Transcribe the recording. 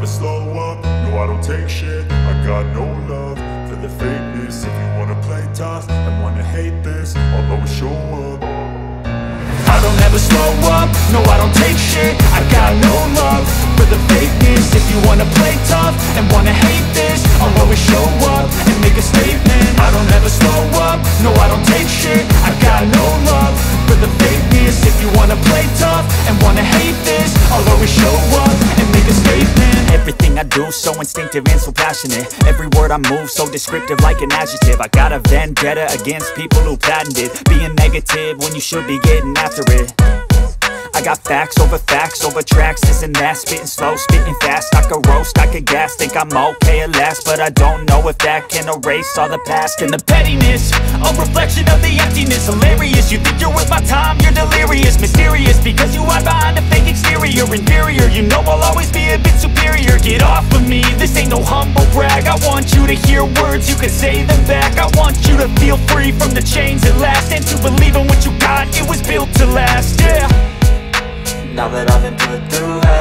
never slow up, no I don't take shit. I got no love for the fakeness. If you wanna play tough and wanna hate this, I'll always show up. I don't ever slow up, no I don't take shit. I got no love for the fakeness. If you wanna play tough and wanna hate this, I'll always show up and make a statement. I don't ever slow up, no I don't take shit. I got no love for the fakeness. If you wanna play tough and wanna hate this, I'll always show up and make a statement. Everything I do so instinctive and so passionate. Every word I move so descriptive like an adjective. I got a vendetta against people who patented being negative when you should be getting after it. I got facts over tracks, this and that. Spitting slow, spitting fast. I could roast, I could gas. Think I'm okay at last, but I don't know if that can erase all the past. And the pettiness, a reflection of the emptiness. Hilarious, you think you're worth my time, you're delirious. Mysterious, because you hide behind a fake exterior. Inferior, you know I'll always be a bit superior. Get off of me, this ain't no humble brag. I want you to hear words, you can say them back. I want you to feel free from the chains at last, and to believe in what you got, it was built to last, yeah. Now that I've been put through hell,